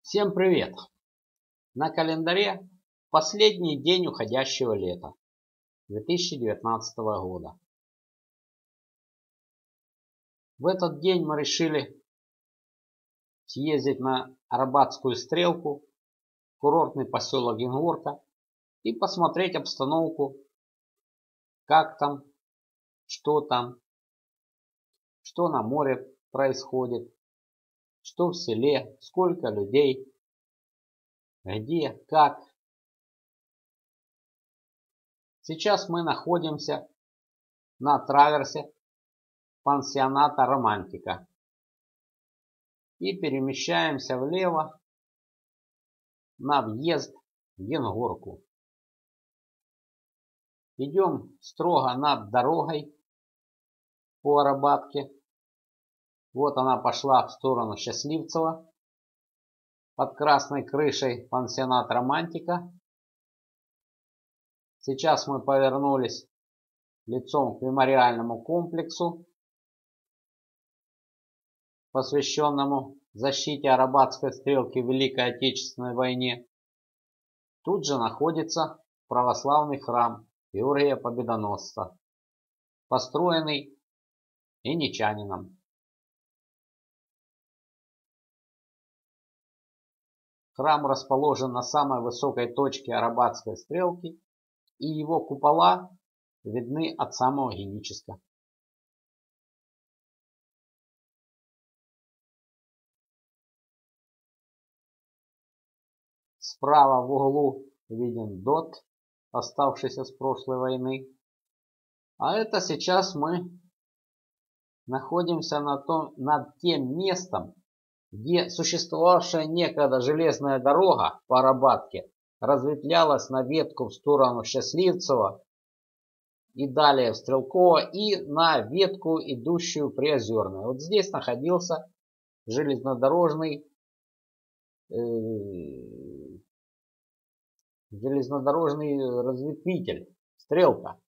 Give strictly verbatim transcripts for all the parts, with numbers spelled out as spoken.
Всем привет! На календаре последний день уходящего лета две тысячи девятнадцатого года. В этот день мы решили съездить на Арабатскую стрелку, курортный поселок Генгорка, и посмотреть обстановку, как там, что там, что на море происходит, что в селе, сколько людей, где, как. Сейчас мы находимся на траверсе пансионата Романтика и перемещаемся влево на въезд в Генгорку. Идем строго над дорогой по Арабатке. Вот она пошла в сторону Счастливцева под красной крышей пансионат Романтика. Сейчас мы повернулись лицом к мемориальному комплексу, посвященному защите Арабатской стрелки в Великой Отечественной войне. Тут же находится православный храм Георгия Победоносца, построенный иничанином. Храм расположен на самой высокой точке Арабатской стрелки, и его купола видны от самого Геническа. Справа в углу виден ДОТ, оставшийся с прошлой войны. А это сейчас мы находимся на том, над тем местом, где существовавшая некогда железная дорога по Арабатке разветвлялась на ветку в сторону Счастливцева и далее в Стрелково, и на ветку, идущую при Озерной. Вот здесь находился железнодорожный э, железнодорожный разветвитель, стрелка.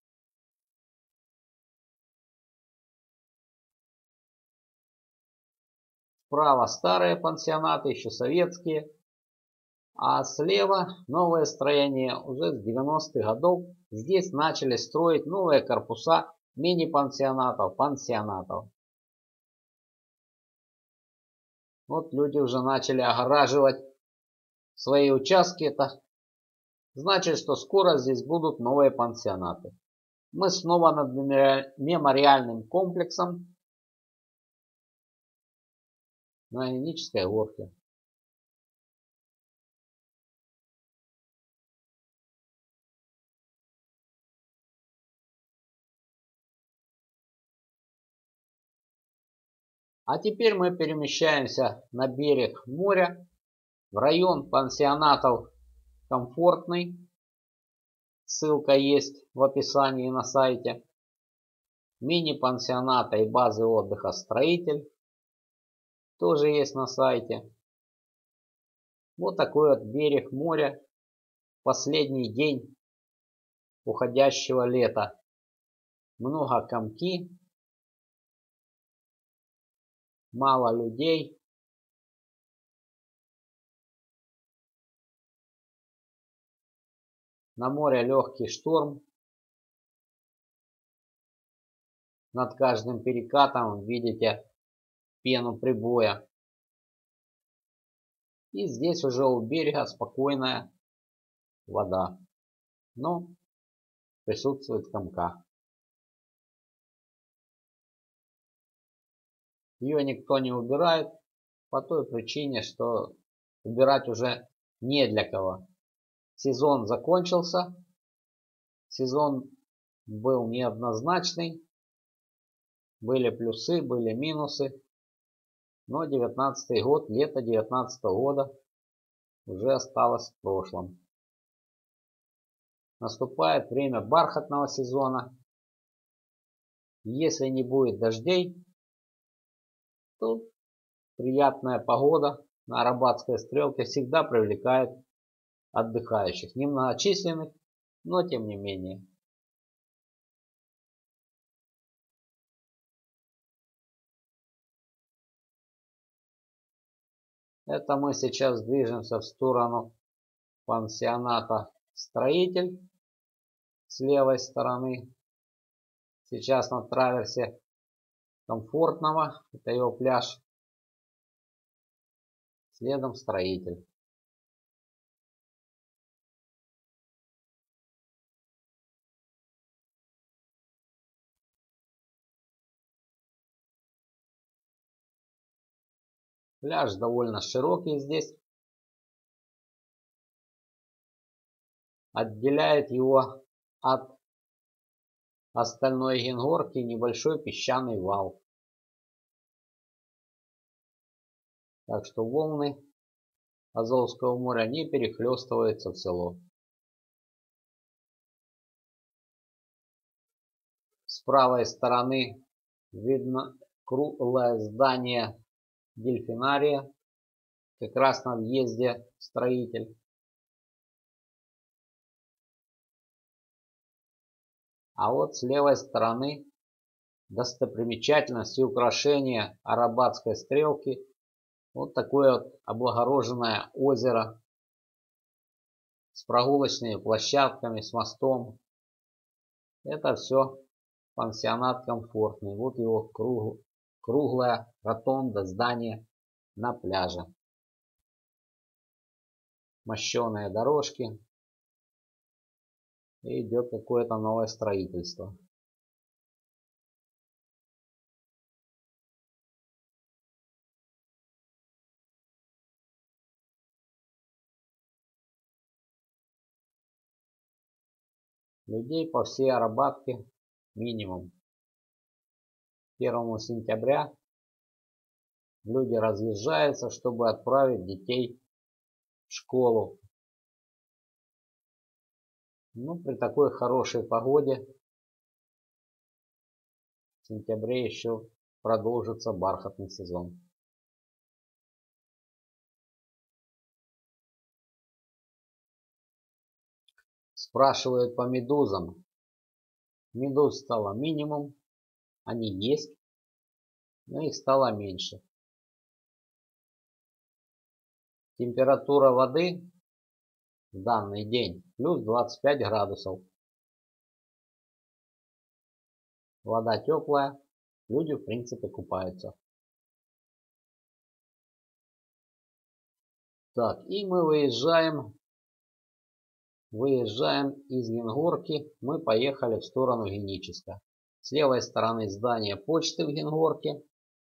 Справа старые пансионаты, еще советские, а слева новое строение уже с девяностых годов. Здесь начали строить новые корпуса мини-пансионатов, пансионатов. Вот люди уже начали огораживать свои участки. Это значит, что скоро здесь будут новые пансионаты. Мы снова над мемориальным комплексом на Генической горке. А теперь мы перемещаемся на берег моря, в район пансионатов Комфортный. Ссылка есть в описании на сайте. Мини-пансионата и базы отдыха Строитель тоже есть на сайте. Вот такой вот берег моря. Последний день уходящего лета. Много комки. Мало людей. На море легкий шторм. Над каждым перекатом видите пену прибоя. И здесь уже у берега спокойная вода. Но присутствует комка. Ее никто не убирает по той причине, что убирать уже не для кого. Сезон закончился. Сезон был неоднозначный. Были плюсы, были минусы. Но девятнадцатый год, лето девятнадцатого года уже осталось в прошлом. Наступает время бархатного сезона. Если не будет дождей, то приятная погода на Арабатской стрелке всегда привлекает отдыхающих. Немногочисленных, но тем не менее. Это мы сейчас движемся в сторону пансионата «Строитель» с левой стороны. Сейчас на траверсе Комфортного, это его пляж. Следом «Строитель». Пляж довольно широкий здесь. Отделяет его от остальной Гингорки небольшой песчаный вал. Так что волны Азовского моря не перехлестываются в село. С правой стороны видно круглое здание дельфинария, как раз на въезде «Строитель». А вот с левой стороны достопримечательность и украшение Арабатской стрелки. Вот такое вот облагороженное озеро с прогулочными площадками, с мостом. Это все пансионат комфортный. Вот его круг, круглая ротонда, здание на пляже. Мощеные дорожки. И идет какое-то новое строительство. Людей по всей Арабатке минимум. первого сентября люди разъезжаются, чтобы отправить детей в школу. Ну, при такой хорошей погоде в сентябре еще продолжится бархатный сезон. Спрашивают по медузам. Медуз стало минимум, они есть, но их стало меньше. Температура воды в данный день плюс двадцать пять градусов. Вода теплая, люди в принципе купаются. Так, и мы выезжаем, выезжаем из Гингорки, мы поехали в сторону Геническа. С левой стороны здание почты в Гингорке.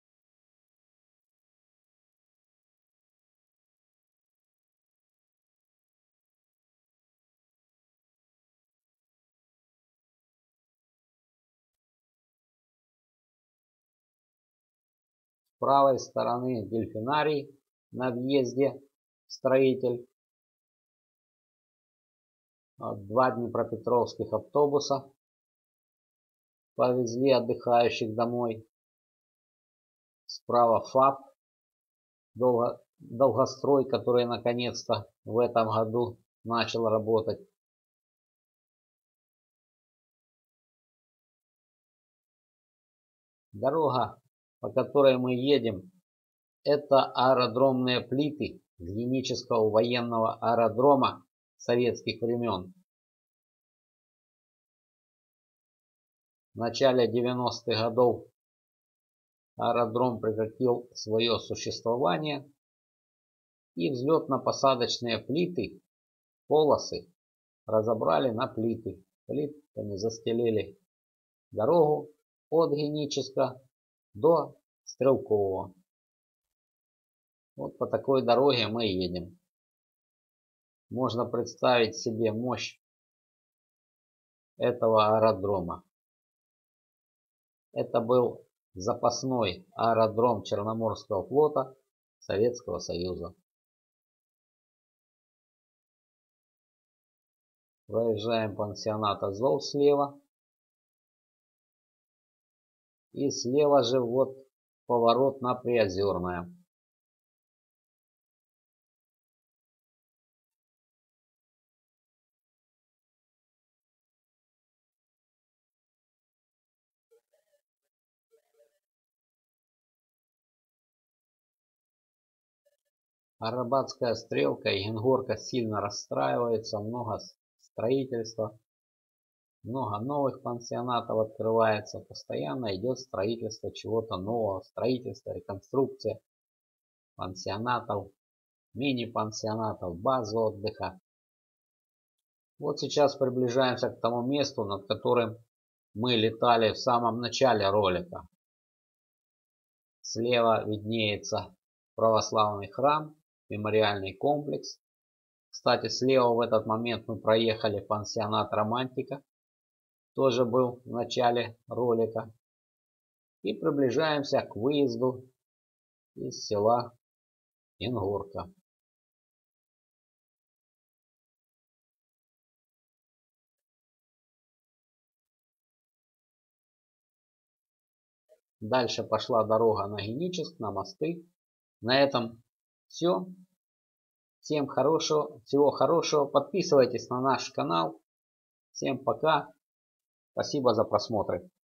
С правой стороны дельфинарий на въезде «Строитель». Два днепропетровских автобуса повезли отдыхающих домой. Справа ФАП, долго, долгострой, который наконец-то в этом году начал работать. Дорога, по которой мы едем, это аэродромные плиты Генического военного аэродрома советских времен. В начале девяностых годов аэродром прекратил свое существование, и взлетно-посадочные плиты, полосы разобрали на плиты. Плитами застелили дорогу от Геническа до Стрелкового. Вот по такой дороге мы едем. Можно представить себе мощь этого аэродрома. Это был запасной аэродром Черноморского флота Советского Союза. Проезжаем пансионат Азов слева. И слева же вот поворот на Приозерное. Арабатская стрелка и Ингорка сильно расстраиваются, много строительства, много новых пансионатов открывается, постоянно идет строительство чего-то нового, строительство, реконструкция пансионатов, мини-пансионатов, баз отдыха. Вот сейчас приближаемся к тому месту, над которым мы летали в самом начале ролика. Слева виднеется православный храм, мемориальный комплекс. Кстати, слева в этот момент мы проехали пансионат Романтика. Тоже был в начале ролика. И приближаемся к выезду из села Ингорка. Дальше пошла дорога на Геническ, на мосты. На этом все. Всем хорошего, всего хорошего. Подписывайтесь на наш канал. Всем пока. Спасибо за просмотр.